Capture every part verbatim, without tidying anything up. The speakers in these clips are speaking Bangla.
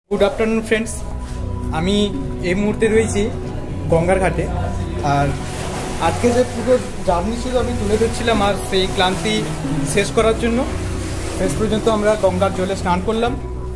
গুড আফটারনুন ফ্রেন্ডস, আমি এই মুহূর্তে রয়েছি গঙ্গার ঘাটে। আর আজকে যে পুরো জার্নি ছিল আমি তুলে ধরছিলাম, আর সেই ক্লান্তি শেষ করার জন্য শেষ পর্যন্ত আমরা গঙ্গার জলে স্নান করলাম।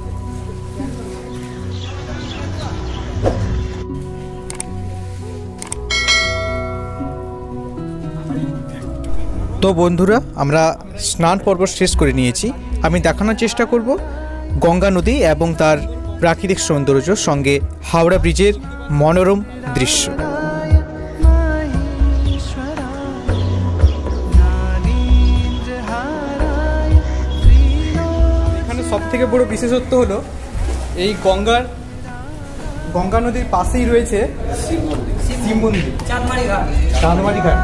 তো বন্ধুরা, আমরা স্নান পর্ব শেষ করে নিয়েছি। আমি দেখানোর চেষ্টা করব গঙ্গা নদী এবং তার প্রাকৃতিক সৌন্দর্য, সঙ্গে হাওড়া ব্রিজের মনোরম দৃশ্য। এখানে সব থেকে বড় বিশেষত্ব হলো এই গঙ্গার গঙ্গা নদীর পাশেই রয়েছে শিব মন্দির, চাঁদমারি ঘাট। চাঁদমারি ঘাট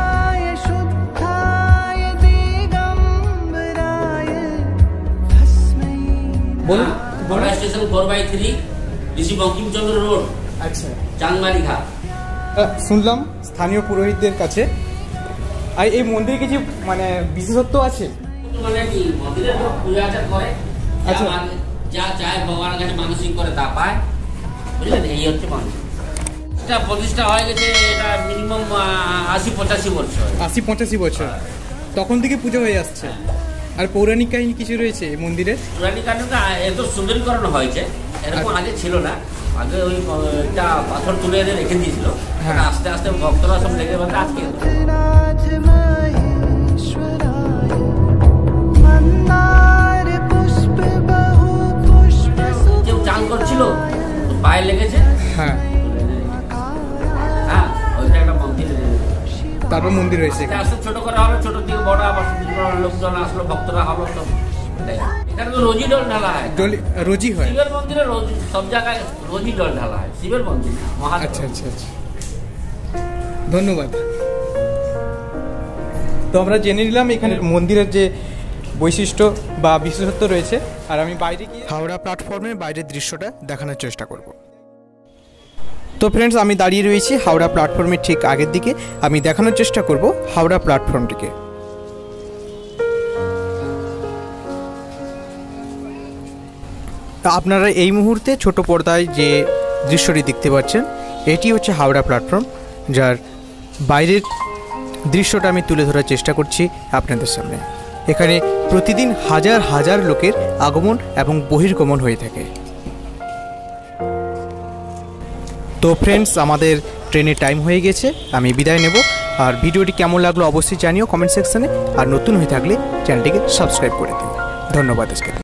বলুন। Howrah station four by three, Rishi Bankimchandra road. আচ্ছা, চাঁদমারি ঘাট। শুনলাম স্থানীয় পুরোহিতদের কাছে। আর এই মন্দিরে কিছু মানে বিশেষত্ব আছে, মানে কি মন্দিরে পূজা আচার করে, আচ্ছা, যা চায় ভগবানের কাছে মানসিক করে তা পায়, বুঝলেন? এই হচ্ছে মানুষ। এটা প্রতিষ্ঠা হয়ে গেছে, এটা মিনিমাম আশি পঁচাশি বছর আশি পঁচাশি বছর তখন থেকে পুজো হয়ে আসছে। আর পৌরাণিক কাহিনী কিছু রয়েছে এই মন্দিরে। পৌরাণিক কাহিনীটা এত সুন্দরীকরণ হয়েছে, এরকম আগে ছিল না। আগে ওই একটা পাথর তুলে এনে রেখে দিয়েছিল, আস্তে আস্তে ভক্তরা সব লেগে বলতে আজকে কেউ চান করছিল, পায়ে লেগেছে। হ্যাঁ হ্যাঁ, ওইটা একটা মন্দির। তারপর মন্দির হয়েছে, আস্তে ছোট করে হলো, ছোট থেকে বড়, আবার লোকজন আসলো, ভক্তরা হলো। তো এখানে তো রোজই জল ঢালা হয়, রোজই হয় শিবের মন্দিরে, রোজ সব জায়গায় রোজই জল ঢালা হয় শিবের মন্দির। আচ্ছা আচ্ছা আচ্ছা, ধন্যবাদ। তো আমরা জেনে নিলাম এখানে মন্দিরের যে বৈশিষ্ট্য বা বিশেষত্ব রয়েছে। আর আমি বাইরে গিয়ে হাওড়া প্ল্যাটফর্মের বাইরের দৃশ্যটা দেখানোর চেষ্টা করব। তো ফ্রেন্ডস, আমি দাঁড়িয়ে রয়েছি হাওড়া প্ল্যাটফর্মের ঠিক আগের দিকে। আমি দেখানোর চেষ্টা করব হাওড়া প্ল্যাটফর্মটিকে। আপনারা এই মুহূর্তে ছোট পর্দায় যে দৃশ্যটি দেখতে পাচ্ছেন, এটি হচ্ছে হাওড়া প্ল্যাটফর্ম, যার বাইরের দৃশ্যটা আমি তুলে ধরার চেষ্টা করছি আপনাদের সামনে। এখানে প্রতিদিন হাজার হাজার লোকের আগমন এবং বহির্গমন হয়ে থাকে। তো ফ্রেন্ডস, আমাদের ট্রেনের টাইম হয়ে গেছে, আমি বিদায় নেব। আর ভিডিওটি কেমন লাগলো অবশ্যই জানিও কমেন্ট সেকশনে। আর নতুন হয়ে থাকলে চ্যানেলটিকে সাবস্ক্রাইব করে দিও। ধন্যবাদ আজকে।